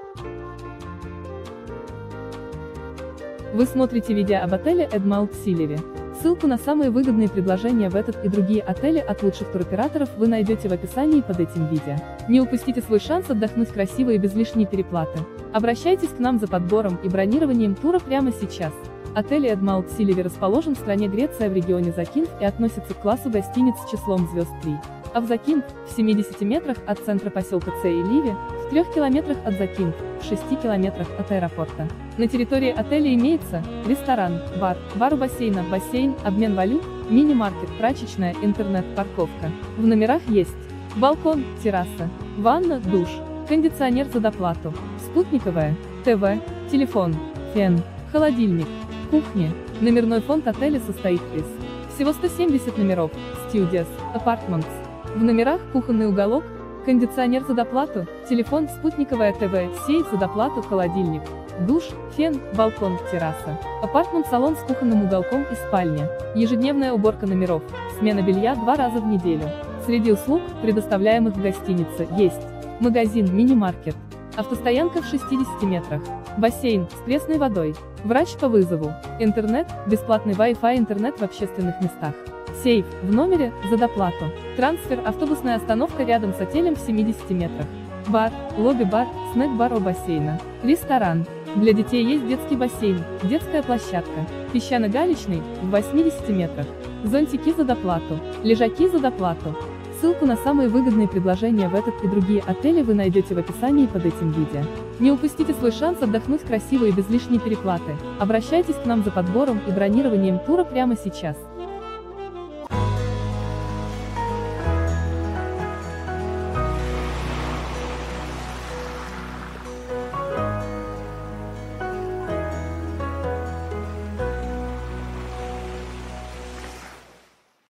Вы смотрите видео об отеле Эдмалт Силиви. Ссылку на самые выгодные предложения в этот и другие отели от лучших туроператоров вы найдете в описании под этим видео. Не упустите свой шанс отдохнуть красиво и без лишней переплаты. Обращайтесь к нам за подбором и бронированием тура прямо сейчас. Отель Эдмалт Силиви расположен в стране Греция в регионе Закинф и относится к классу гостиниц с числом звезд 3. А в Закинф, в 70 метрах от центра поселка Цей-Ливи, в 3 километрах от Закинф, в 6 километрах от аэропорта. На территории отеля имеется ресторан, бар у бассейна, бассейн, обмен валют, мини-маркет, прачечная, интернет-парковка. В номерах есть балкон, терраса, ванна, душ, кондиционер за доплату, спутниковая, ТВ, телефон, фен, холодильник, кухня. Номерной фонд отеля состоит из всего 170 номеров, Studios, Apartments. В номерах кухонный уголок, кондиционер за доплату, телефон, спутниковая ТВ, сейф за доплату, холодильник, душ, фен, балкон, терраса, апартмент-салон с кухонным уголком и спальня, ежедневная уборка номеров, смена белья 2 раза в неделю. Среди услуг, предоставляемых в гостинице, есть магазин, мини-маркет, автостоянка в 60 метрах, бассейн с пресной водой, врач по вызову, интернет, бесплатный Wi-Fi, интернет в общественных местах, сейф в номере за доплату, трансфер, автобусная остановка рядом с отелем в 70 метрах, бар, лобби-бар, снэк-бар у бассейна, ресторан. Для детей есть детский бассейн, детская площадка, песчано-галечный в 80 метрах, зонтики за доплату, лежаки за доплату. Ссылку на самые выгодные предложения в этот и другие отели вы найдете в описании под этим видео. Не упустите свой шанс отдохнуть красиво и без лишней переплаты. Обращайтесь к нам за подбором и бронированием тура прямо сейчас.